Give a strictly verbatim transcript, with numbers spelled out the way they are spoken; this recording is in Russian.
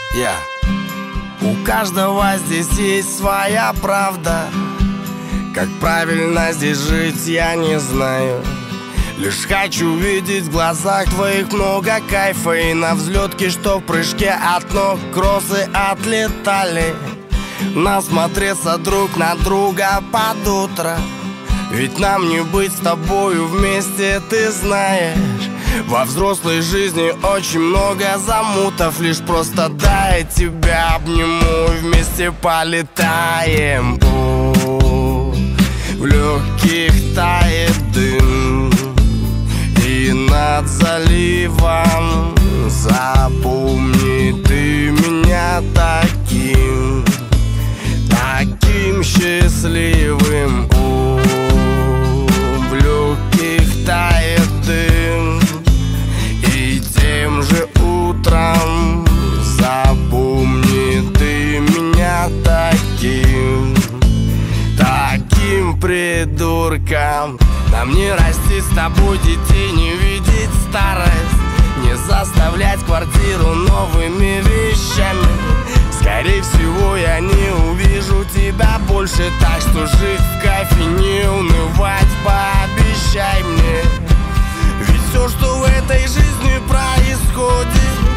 Я. У каждого здесь есть своя правда. Как правильно здесь жить, я не знаю. Лишь хочу видеть в глазах твоих много кайфа. И на взлетке, что в прыжке от ног кроссы отлетали. Насмотреться друг на друга под утро. Ведь нам не быть с тобою вместе, ты знаешь. Во взрослой жизни очень много замутов. Лишь просто дай тебя обниму и вместе полетаем. О, в легких тает дым, и над заливом запомни ты меня таким, таким счастливым. О, в легких тает дым, и тем же утром запомни ты меня таким, таким придурком. Нам не расти с тобой детей, не видеть старость, не заставлять квартиру новыми вещами. Скорее всего, я не увижу тебя больше, так что жить в кайфе, не унывать, пообещай мне. Ведь все, что в этой жизни происходит,